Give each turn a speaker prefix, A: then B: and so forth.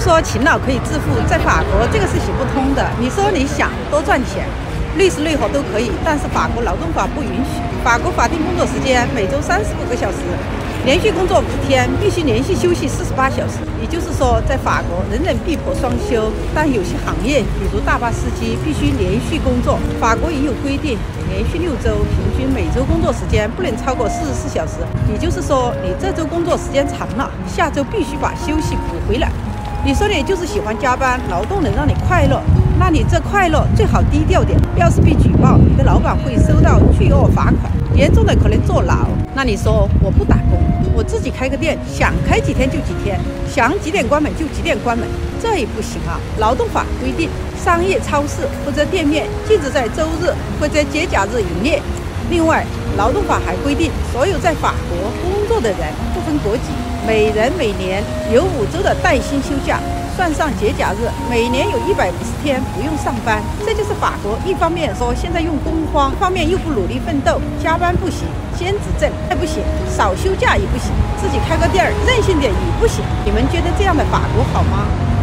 A: 说勤劳可以致富，在法国这个是行不通的。你说你想多赚钱，律师律合都可以，但是法国劳动法不允许。法国法定工作时间每周35个小时，连续工作5天，必须连续休息48小时。也就是说，在法国人人必搏双休，但有些行业，比如大巴司机，必须连续工作。法国也有规定，连续6周，平均每周工作时间不能超过44小时。也就是说，你这周工作时间长了，下周必须把休息补回来。你说你就是喜欢加班，劳动能让你快乐，那你这快乐最好低调点，要是被举报，你的老板会收到巨额罚款，严重的可能坐牢。那你说我不打工，我自己开个店，想开几天就几天，想几点关门就几点关门，这也不行啊！劳动法规定，商业超市或者店面禁止在周日或者节假日营业。另外，劳动法还规定，所有在法国工作的人不分国籍，每人每年有5周的带薪休假，算上节假日，每年有150天不用上班。这就是法国一方面说现在用工荒，一方面又不努力奋斗，加班不行，兼职挣也不行，少休假也不行，自己开个店儿任性点也不行。你们觉得这样的法国好吗？